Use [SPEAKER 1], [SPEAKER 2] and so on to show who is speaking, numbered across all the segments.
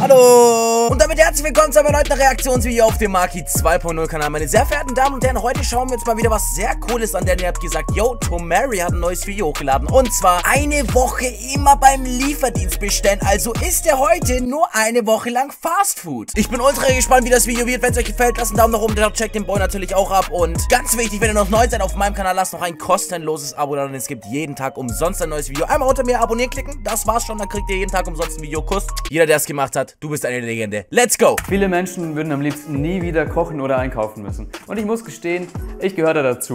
[SPEAKER 1] Hallo! Und damit herzlich willkommen zu einem neuen Reaktionsvideo auf dem Maki 2.0 Kanal. Meine sehr verehrten Damen und Herren, heute schauen wir uns mal wieder was sehr Cooles an, denn ihr habt gesagt, yo, Tomary hat ein neues Video hochgeladen. Und zwar eine Woche immer beim Lieferdienst bestellen. Also ist er heute nur eine Woche lang Fast Food. Ich bin ultra gespannt, wie das Video wird. Wenn es euch gefällt, lasst einen Daumen nach oben da, checkt den Boy natürlich auch ab. Und ganz wichtig, wenn ihr noch neu seid auf meinem Kanal, lasst noch ein kostenloses Abo da, denn es gibt jeden Tag umsonst ein neues Video. Einmal unter mir abonnieren klicken, das war's schon, dann kriegt ihr jeden Tag umsonst ein Video. Kuss. Jeder, der es gemacht hat, du bist eine Legende. Let's go!
[SPEAKER 2] Viele Menschen würden am liebsten nie wieder kochen oder einkaufen müssen. Und ich muss gestehen, ich gehöre da dazu.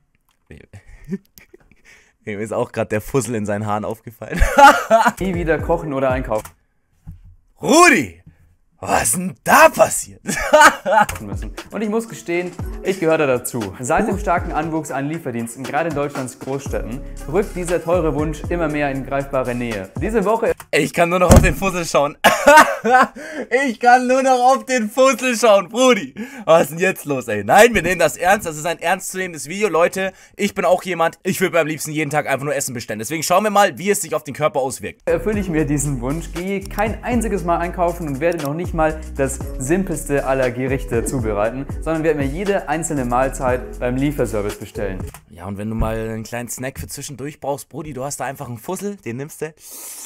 [SPEAKER 1] Mir ist auch gerade der Fussel in seinen Haaren aufgefallen.
[SPEAKER 2] Nie wieder kochen oder einkaufen
[SPEAKER 1] Rudi! Was ist denn da passiert?
[SPEAKER 2] müssen. Und ich muss gestehen, ich gehöre da dazu. Seit dem starken Anwuchs an Lieferdiensten, gerade in Deutschlands Großstädten, rückt dieser teure Wunsch immer mehr in greifbare Nähe. Diese Woche...
[SPEAKER 1] Ich kann nur noch auf den Fussel schauen. Ich kann nur noch auf den Fussel schauen, Brudi. Was ist denn jetzt los, ey? Nein, wir nehmen das ernst. Das ist ein ernstzunehmendes Video, Leute. Ich bin auch jemand, ich würde am liebsten jeden Tag einfach nur Essen bestellen. Deswegen schauen wir mal, wie es sich auf den Körper auswirkt.
[SPEAKER 2] Erfülle ich mir diesen Wunsch, gehe kein einziges Mal einkaufen und werde noch nicht mal das simpelste aller Gerichte zubereiten, sondern werde mir jede einzelne Mahlzeit beim Lieferservice bestellen.
[SPEAKER 1] Ja, und wenn du mal einen kleinen Snack für zwischendurch brauchst, Brudi, du hast da einfach einen Fussel, den nimmst du.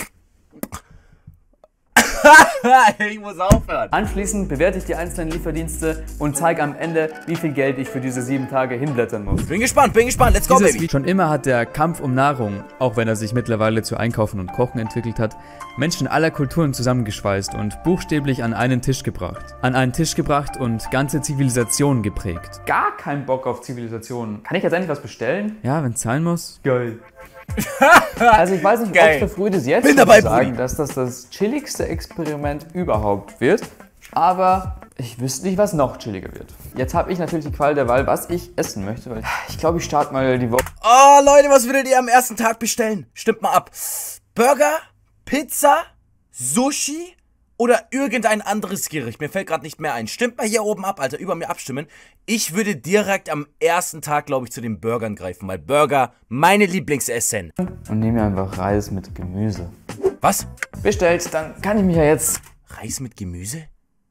[SPEAKER 1] Ich muss aufhören.
[SPEAKER 2] Anschließend bewerte ich die einzelnen Lieferdienste und zeige am Ende, wie viel Geld ich für diese 7 Tage hinblättern muss.
[SPEAKER 1] Bin gespannt, let's go, baby.
[SPEAKER 2] Schon immer hat der Kampf um Nahrung, auch wenn er sich mittlerweile zu Einkaufen und Kochen entwickelt hat, Menschen aller Kulturen zusammengeschweißt und buchstäblich an einen Tisch gebracht. An einen Tisch gebracht und ganze Zivilisationen geprägt. Gar keinen Bock auf Zivilisationen. Kann ich jetzt endlich was bestellen? Ja, wenn es zahlen muss. Geil. Also ich weiß nicht, ob es verfrüht ist jetzt zu sagen, dass das chilligste Experiment überhaupt wird, aber ich wüsste nicht, was noch chilliger wird. Jetzt habe ich natürlich die Qual der Wahl, was ich essen möchte, weil ich glaube, ich starte mal die Woche.
[SPEAKER 1] Oh, Leute, was würdet ihr am ersten Tag bestellen? Stimmt mal ab. Burger, Pizza, Sushi oder irgendein anderes Gericht. Mir fällt gerade nicht mehr ein. Stimmt mal hier oben ab, Alter, über mir abstimmen. Ich würde direkt am ersten Tag, glaube ich, zu den Burgern greifen, weil Burger meine Lieblingsessen.
[SPEAKER 2] Und nehme mir einfach Reis mit Gemüse.
[SPEAKER 1] Was?
[SPEAKER 2] Bestellt, dann kann ich mich ja jetzt...
[SPEAKER 1] Reis mit Gemüse?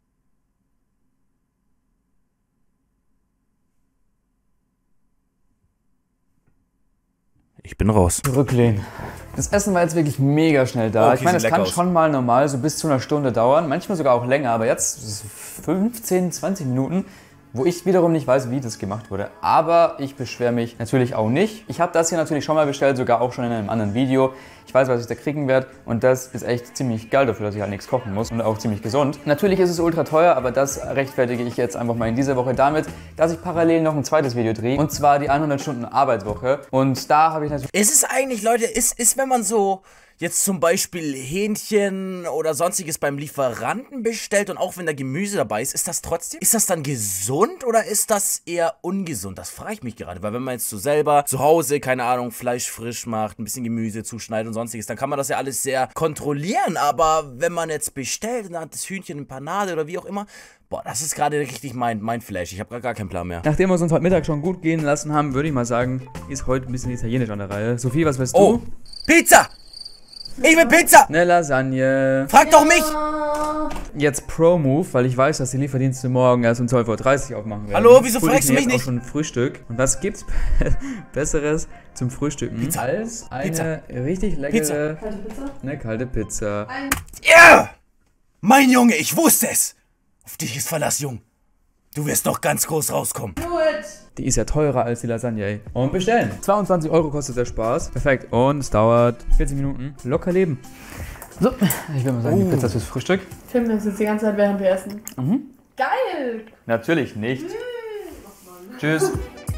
[SPEAKER 1] Ich bin raus.
[SPEAKER 2] Zurücklehnen. Das Essen war jetzt wirklich mega schnell da.
[SPEAKER 1] Okay,
[SPEAKER 2] ich meine, es kann
[SPEAKER 1] aus.
[SPEAKER 2] schon mal normal so bis zu einer Stunde dauern, manchmal sogar auch länger, aber jetzt 15, 20 Minuten, wo ich wiederum nicht weiß, wie das gemacht wurde. Aber ich beschwere mich natürlich auch nicht. Ich habe das hier natürlich schon mal bestellt, sogar auch schon in einem anderen Video. Ich weiß, was ich da kriegen werde und das ist echt ziemlich geil dafür, dass ich halt nichts kochen muss und auch ziemlich gesund. Natürlich ist es ultra teuer, aber das rechtfertige ich jetzt einfach mal in dieser Woche damit, dass ich parallel noch ein zweites Video drehe und zwar die 100 Stunden Arbeitswoche und da habe ich natürlich...
[SPEAKER 1] Ist es eigentlich, Leute, ist wenn man so jetzt zum Beispiel Hähnchen oder sonstiges beim Lieferanten bestellt und auch wenn da Gemüse dabei ist das trotzdem? Ist das dann gesund oder ist das eher ungesund? Das frage ich mich gerade, weil wenn man jetzt so selber zu Hause, keine Ahnung, Fleisch frisch macht, ein bisschen Gemüse zuschneidet und sonstiges, dann kann man das ja alles sehr kontrollieren, aber wenn man jetzt bestellt und dann hat das Hühnchen in Panade oder wie auch immer, boah, das ist gerade richtig mein Flash, ich habe gerade gar keinen Plan mehr.
[SPEAKER 2] Nachdem wir es uns heute Mittag schon gut gehen lassen haben, würde ich mal sagen, ist heute ein bisschen italienisch an der Reihe. Sophie, was weißt du?
[SPEAKER 1] Oh, Pizza! Ich will Pizza!
[SPEAKER 2] Eine Lasagne.
[SPEAKER 1] Frag doch mich!
[SPEAKER 2] Jetzt Pro-Move, weil ich weiß, dass die Lieferdienste morgen erst um 12:30 Uhr aufmachen werden.
[SPEAKER 1] Hallo, wieso fragst du mich nicht?
[SPEAKER 2] Auch schon Frühstück. Und was gibt's Besseres zum Frühstücken
[SPEAKER 1] Pizza.
[SPEAKER 2] als eine richtig leckere kalte Pizza?
[SPEAKER 1] Ja! Mein Junge, ich wusste es! Auf dich ist Verlass, Jung. Du wirst noch ganz groß rauskommen.
[SPEAKER 2] Die ist ja teurer als die Lasagne, ey. Und bestellen. 22 Euro kostet der Spaß. Perfekt. Und es dauert 40 Minuten. Locker leben. So, ich will mal sagen, die Pizza fürs Frühstück.
[SPEAKER 3] Filmen das jetzt die ganze Zeit, während wir essen. Geil!
[SPEAKER 2] Natürlich nicht. Tschüss.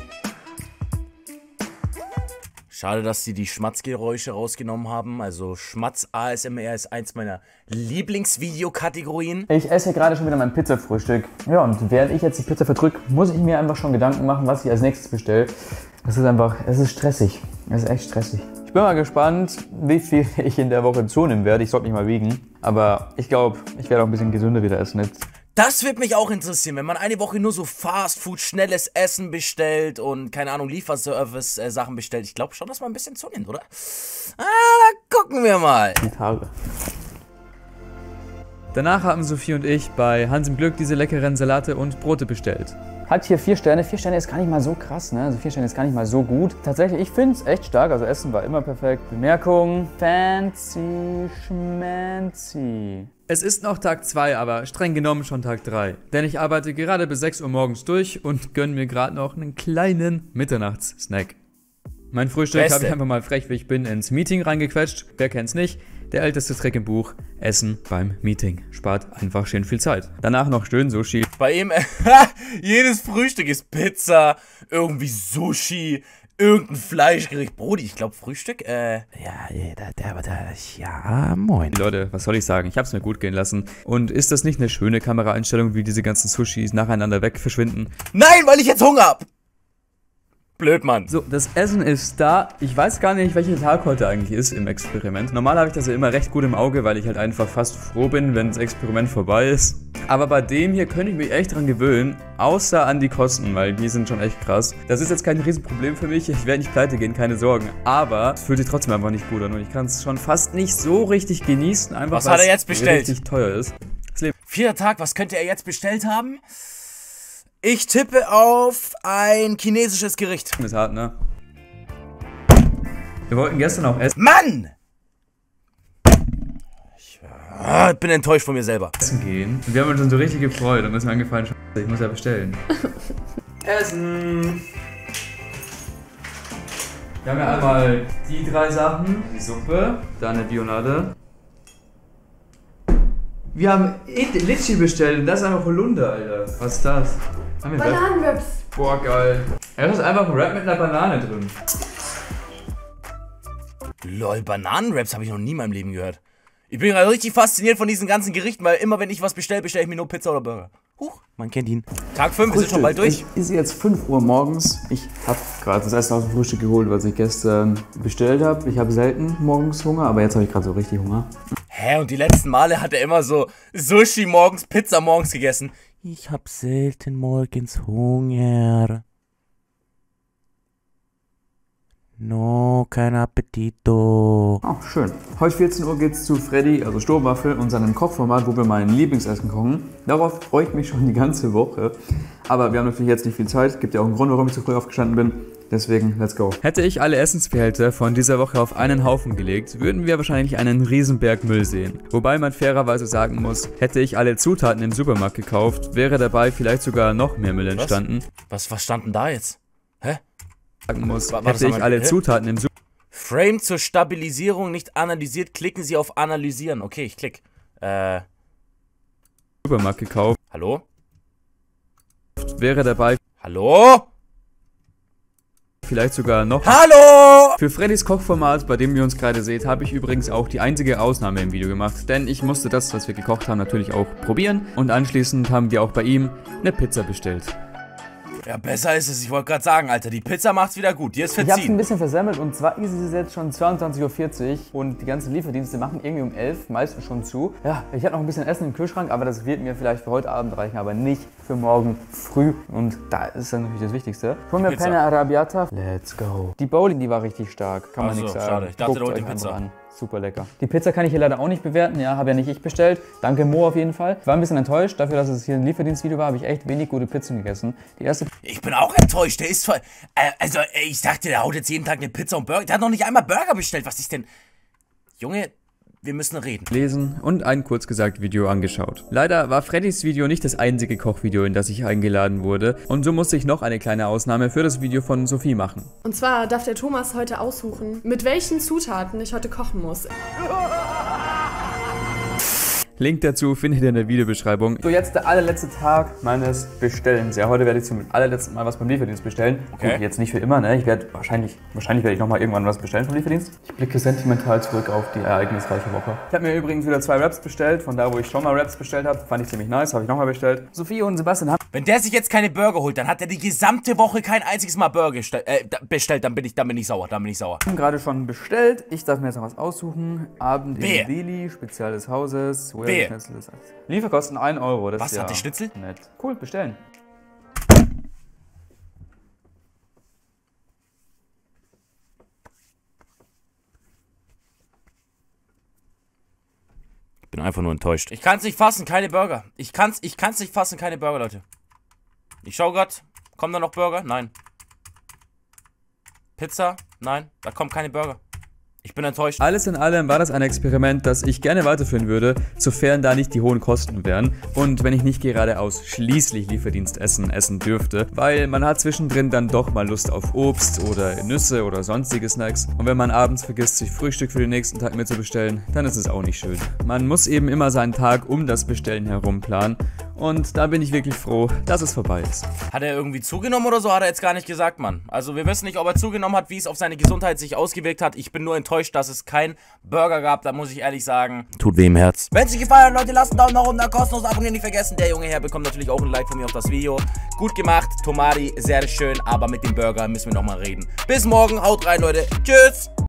[SPEAKER 1] Schade, dass sie die Schmatzgeräusche rausgenommen haben. Also Schmatz-ASMR ist eins meiner Lieblingsvideokategorien.
[SPEAKER 2] Ich esse gerade schon wieder mein Pizzafrühstück. Ja, und während ich jetzt die Pizza verdrücke, muss ich mir einfach schon Gedanken machen, was ich als nächstes bestelle. Es ist stressig. Es ist echt stressig. Ich bin mal gespannt, wie viel ich in der Woche zunehmen werde. Ich sollte mich mal wiegen. Aber ich glaube, ich werde auch ein bisschen gesünder wieder essen jetzt.
[SPEAKER 1] Das wird mich auch interessieren, wenn man eine Woche nur so Fast Food, schnelles Essen bestellt und, keine Ahnung, Lieferservice-Sachen bestellt. Ich glaube schon, dass man ein bisschen zunimmt, oder? Ah, da gucken wir mal.
[SPEAKER 2] Die Tage. Danach haben Sophie und ich bei Hans im Glück diese leckeren Salate und Brote bestellt. Hat hier 4 Sterne. 4 Sterne ist gar nicht mal so krass, ne? Also 4 Sterne ist gar nicht mal so gut. Tatsächlich, ich finde es echt stark. Also Essen war immer perfekt. Bemerkung: fancy schmancy. Es ist noch Tag 2, aber streng genommen schon Tag 3. Denn ich arbeite gerade bis 6 Uhr morgens durch und gönne mir gerade noch einen kleinen Mitternachtssnack. Mein Frühstück habe ich einfach mal frech, wie ich bin, ins Meeting reingequetscht. Wer kennt's nicht? Der älteste Trick im Buch: Essen beim Meeting. Spart einfach schön viel Zeit. Danach noch schön Sushi.
[SPEAKER 1] Bei ihm, jedes Frühstück ist Pizza, irgendwie Sushi, irgendein Fleischgericht. Brody, ich glaube Frühstück, moin.
[SPEAKER 2] Leute, was soll ich sagen? Ich hab's mir gut gehen lassen. Und ist das nicht eine schöne Kameraeinstellung, wie diese ganzen Sushis nacheinander weg verschwinden?
[SPEAKER 1] Nein, weil ich jetzt Hunger hab! Blöd, Mann.
[SPEAKER 2] So, das Essen ist da. Ich weiß gar nicht, welcher Tag heute eigentlich ist im Experiment. Normal habe ich das ja immer recht gut im Auge, weil ich halt einfach fast froh bin, wenn das Experiment vorbei ist. Aber bei dem hier könnte ich mich echt dran gewöhnen, außer an die Kosten, weil die sind schon echt krass. Das ist jetzt kein Riesenproblem für mich, ich werde nicht pleite gehen, keine Sorgen. Aber es fühlt sich trotzdem einfach nicht gut an und ich kann es schon fast nicht so richtig genießen, einfach
[SPEAKER 1] was hat er jetzt bestellt?
[SPEAKER 2] Richtig teuer ist.
[SPEAKER 1] 4. Tag, was könnte er jetzt bestellt haben? Ich tippe auf ein chinesisches Gericht.
[SPEAKER 2] Ist hart, ne? Wir wollten gestern auch essen.
[SPEAKER 1] Mann! Ich bin enttäuscht von mir selber.
[SPEAKER 2] Essen gehen. Und wir haben uns schon so richtig gefreut und ist mir angefallen, Scheiße, ich muss ja bestellen. Essen! Wir haben ja einmal die 3 Sachen. Die Suppe, dann eine Bionade. Wir haben Litschi bestellt und das ist einfach Holunder, Alter. Was ist das?
[SPEAKER 3] Bananenwraps.
[SPEAKER 2] Boah, geil. Ja, das ist einfach ein Wrap mit einer Banane drin.
[SPEAKER 1] Lol, Bananenwraps habe ich noch nie in meinem Leben gehört. Ich bin gerade richtig fasziniert von diesen ganzen Gerichten, weil immer wenn ich was bestelle, bestelle ich mir nur Pizza oder Burger. Huch, man kennt ihn. Tag 5, wir sind schon bald durch.
[SPEAKER 2] Es ist jetzt 5 Uhr morgens. Ich habe gerade das Essen aus dem Frühstück geholt, was ich gestern bestellt habe. Ich habe selten morgens Hunger, aber jetzt habe ich gerade so richtig Hunger.
[SPEAKER 1] Hä, und die letzten Male hat er immer so Sushi morgens, Pizza morgens gegessen. Ich hab selten morgens Hunger. No, kein Appetito.
[SPEAKER 2] Oh, schön. Heute 14 Uhr geht's zu Freddy, also Sturmwaffel, und seinem Kochformat, wo wir mein Lieblingsessen kochen. Darauf freue ich mich schon die ganze Woche. Aber wir haben natürlich jetzt nicht viel Zeit. Gibt ja auch einen Grund, warum ich so früh aufgestanden bin. Deswegen, let's go. Hätte ich alle Essensbehälter von dieser Woche auf einen Haufen gelegt, würden wir wahrscheinlich einen Riesenberg Müll sehen. Wobei man fairerweise sagen muss, hätte ich alle Zutaten im Supermarkt gekauft, wäre dabei vielleicht sogar noch mehr Müll entstanden.
[SPEAKER 1] Was stand denn da jetzt? Hä?
[SPEAKER 2] Sagen muss, hätte ich alle Zutaten im
[SPEAKER 1] Frame zur Stabilisierung nicht analysiert, klicken Sie auf Analysieren. Okay, ich klick.
[SPEAKER 2] Supermarkt gekauft.
[SPEAKER 1] Hallo?
[SPEAKER 2] Wäre dabei
[SPEAKER 1] Hallo?
[SPEAKER 2] vielleicht sogar noch.
[SPEAKER 1] Hallo!
[SPEAKER 2] Für Freddys Kochformat, bei dem ihr uns gerade seht, habe ich übrigens auch die einzige Ausnahme im Video gemacht, denn ich musste das, was wir gekocht haben, natürlich auch probieren und anschließend haben wir auch bei ihm eine Pizza bestellt.
[SPEAKER 1] Ja, besser ist es. Ich wollte gerade sagen, Alter, die Pizza macht's wieder gut. Die ist verziehen.
[SPEAKER 2] Ich hab's ein bisschen versemmelt und zwar ist es jetzt schon 22:40 Uhr und die ganzen Lieferdienste machen irgendwie um 11 Uhr meistens schon zu. Ja, ich habe noch ein bisschen Essen im Kühlschrank, aber das wird mir vielleicht für heute Abend reichen, aber nicht für morgen früh. Und da ist dann natürlich das Wichtigste. Hol mir Penne Arrabbiata. Let's go. Die Bowling, die war richtig stark. Kann man nichts sagen.
[SPEAKER 1] Schade. Ich dachte, da holt die Pizza
[SPEAKER 2] an. Super lecker. Die Pizza kann ich hier leider auch nicht bewerten. Ja, habe ja nicht ich bestellt. Danke Mo auf jeden Fall. War ein bisschen enttäuscht. Dafür, dass es hier ein Lieferdienstvideo war, habe ich echt wenig gute Pizzen gegessen. Die erste...
[SPEAKER 1] Ich bin auch enttäuscht. Der ist voll... ich dachte, der haut jetzt jeden Tag eine Pizza und Burger. Der hat noch nicht einmal Burger bestellt. Was ist denn... Junge... Wir müssen reden.
[SPEAKER 2] Lesen und ein kurz gesagt Video angeschaut. Leider war Freddys Video nicht das einzige Kochvideo, in das ich eingeladen wurde. Und so musste ich noch eine kleine Ausnahme für das Video von Sophie machen.
[SPEAKER 3] Und zwar darf der Thomas heute aussuchen, mit welchen Zutaten ich heute kochen muss.
[SPEAKER 2] Link dazu findet ihr in der Videobeschreibung. So, jetzt der allerletzte Tag meines Bestellens. Ja, heute werde ich zum allerletzten Mal was beim Lieferdienst bestellen.
[SPEAKER 1] Okay.
[SPEAKER 2] Gut, jetzt nicht für immer, ne? Ich werde wahrscheinlich werde ich nochmal irgendwann was bestellen vom Lieferdienst. Ich blicke sentimental zurück auf die ereignisreiche Woche. Ich habe mir übrigens wieder 2 Wraps bestellt, von da, wo ich schon mal Wraps bestellt habe. Fand ich ziemlich nice, habe ich nochmal bestellt. Sophie und Sebastian haben...
[SPEAKER 1] Wenn der sich jetzt keine Burger holt, dann hat er die gesamte Woche kein einziges Mal Burger bestellt. Dann bin ich sauer,
[SPEAKER 2] Haben gerade schon bestellt. Ich darf mir jetzt noch was aussuchen. Abend in Delhi, Spezial des Hauses. Lieferkosten 1 Euro. Das
[SPEAKER 1] was,
[SPEAKER 2] ist ja
[SPEAKER 1] hat der Schnitzel?
[SPEAKER 2] Nett. Cool, bestellen.
[SPEAKER 1] Ich bin bin einfach nur enttäuscht. Ich kann's nicht fassen, keine Burger. Ich kann's nicht fassen, keine Burger, Leute. Ich schau grad. Kommen da noch Burger? Nein. Pizza? Nein. Da kommen keine Burger. Ich bin enttäuscht.
[SPEAKER 2] Alles in allem war das ein Experiment, das ich gerne weiterführen würde, sofern da nicht die hohen Kosten wären und wenn ich nicht gerade ausschließlich Lieferdienstessen essen dürfte, weil man hat zwischendrin dann doch mal Lust auf Obst oder Nüsse oder sonstige Snacks und wenn man abends vergisst, sich Frühstück für den nächsten Tag mitzubestellen, dann ist es auch nicht schön. Man muss eben immer seinen Tag um das Bestellen herum planen und da bin ich wirklich froh, dass es vorbei ist.
[SPEAKER 1] Hat er irgendwie zugenommen oder so? Hat er jetzt gar nicht gesagt, Mann. Also wir wissen nicht, ob er zugenommen hat, wie es auf seine Gesundheit sich ausgewirkt hat. Ich bin nur enttäuscht, dass es keinen Burger gab. Da muss ich ehrlich sagen, tut weh im Herz. Wenn es euch gefallen hat, Leute, lasst einen Daumen nach oben, da kostenlos abonnieren nicht vergessen. Der junge Herr bekommt natürlich auch ein Like von mir auf das Video. Gut gemacht, Tomari, sehr schön, aber mit dem Burger müssen wir nochmal reden. Bis morgen, haut rein, Leute. Tschüss!